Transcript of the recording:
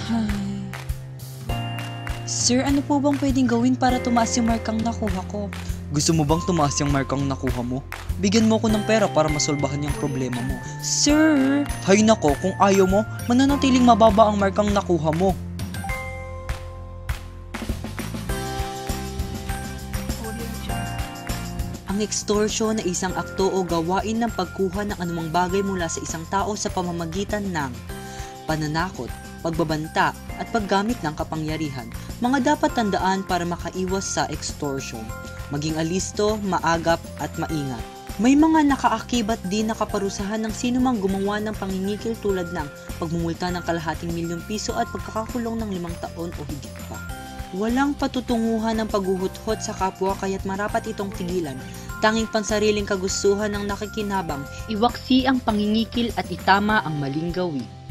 Hi. Sir, ano po bang pwedeng gawin para tumaas yung markang nakuha ko? Gusto mo bang tumaas yung markang nakuha mo? Bigyan mo ko ng pera para masolbahan yung problema mo. Sir! Hay nako, kung ayaw mo, mananatiling mababa ang markang nakuha mo. Ang extortion ay isang akto o gawain ng pagkuha ng anumang bagay mula sa isang tao sa pamamagitan ng pananakot, pagbabanta, at paggamit ng kapangyarihan. Mga dapat tandaan para makaiwas sa extortion. Maging alisto, maagap, at maingat. May mga nakaakibat din na kaparusahan ng sinumang gumawa ng pangingikil tulad ng pagmumulta ng ₱250,000 at pagkakakulong ng 5 taon o higit pa. Walang patutunguhan ng paghuhuthot sa kapwa kaya't marapat itong tigilan. Tanging pansariling kagustuhan ng nakikinabang, iwaksi ang pangingikil at itama ang maling gawi.